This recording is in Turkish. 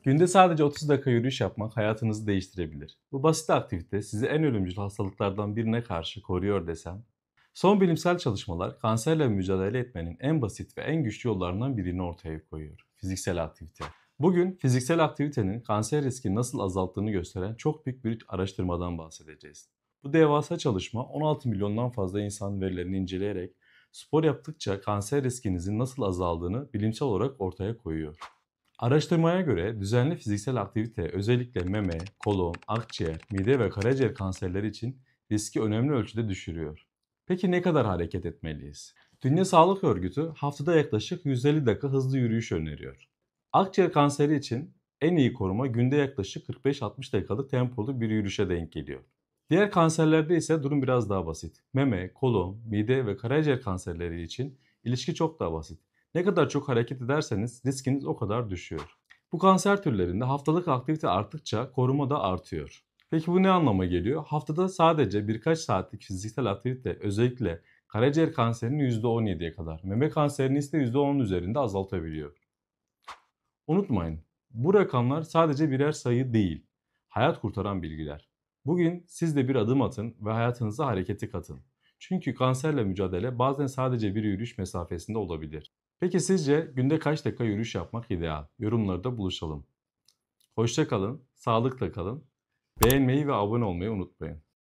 Günde sadece 30 dakika yürüyüş yapmak hayatınızı değiştirebilir. Bu basit aktivite sizi en ölümcül hastalıklardan birine karşı koruyor desem. Son bilimsel çalışmalar kanserle mücadele etmenin en basit ve en güçlü yollarından birini ortaya koyuyor. Fiziksel aktivite. Bugün fiziksel aktivitenin kanser riskini nasıl azalttığını gösteren çok büyük bir araştırmadan bahsedeceğiz. Bu devasa çalışma 16 milyondan fazla insan verilerini inceleyerek spor yaptıkça kanser riskinizin nasıl azaldığını bilimsel olarak ortaya koyuyor. Araştırmaya göre düzenli fiziksel aktivite özellikle meme, kolon, akciğer, mide ve karaciğer kanserleri için riski önemli ölçüde düşürüyor. Peki ne kadar hareket etmeliyiz? Dünya Sağlık Örgütü haftada yaklaşık 150 dakika hızlı yürüyüş öneriyor. Akciğer kanseri için en iyi koruma günde yaklaşık 45-60 dakikalık tempolu bir yürüyüşe denk geliyor. Diğer kanserlerde ise durum biraz daha basit. Meme, kolon, mide ve karaciğer kanserleri için ilişki çok daha basit. Ne kadar çok hareket ederseniz riskiniz o kadar düşüyor. Bu kanser türlerinde haftalık aktivite arttıkça koruma da artıyor. Peki bu ne anlama geliyor? Haftada sadece birkaç saatlik fiziksel aktivite özellikle karaciğer kanserini %17'ye kadar, meme kanserini ise %10 üzerinde azaltabiliyor. Unutmayın, bu rakamlar sadece birer sayı değil, hayat kurtaran bilgiler. Bugün siz de bir adım atın ve hayatınıza hareketi katın. Çünkü kanserle mücadele bazen sadece bir yürüyüş mesafesinde olabilir. Peki sizce günde kaç dakika yürüyüş yapmak ideal? Yorumlarda buluşalım. Hoşça kalın, sağlıkla kalın. Beğenmeyi ve abone olmayı unutmayın.